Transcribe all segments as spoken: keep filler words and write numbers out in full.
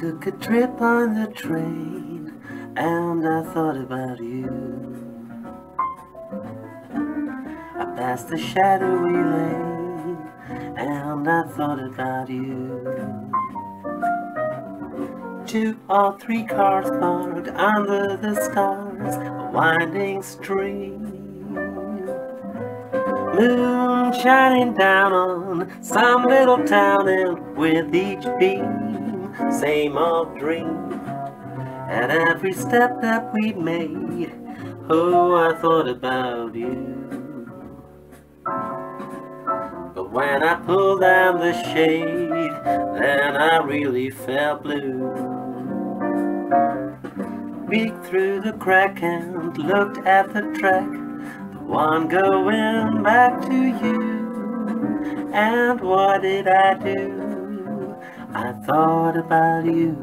took a trip on the train, and I thought about you. I passed the shadowy lane, and I thought about you. Two or three cars parked under the stars, a winding stream. Moon shining down on some little town, and with each beam, same old dream. At every step that we made, oh, I thought about you. But when I pulled down the shade, then I really felt blue. Peeked through the crack and looked at the track, the one going back to you. And what did I do? I thought about you.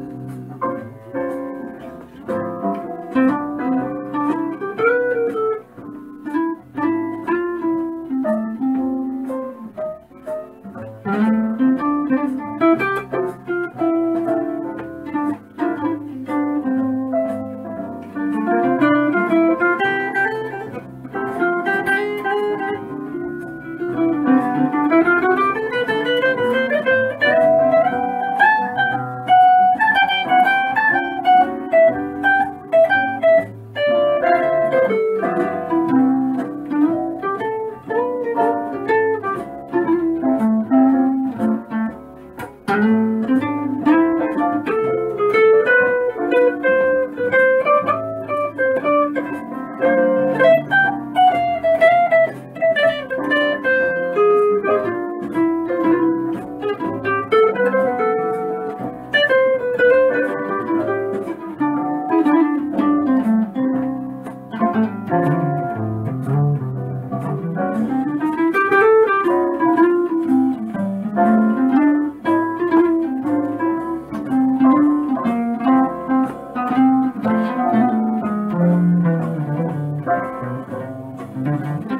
Thank you.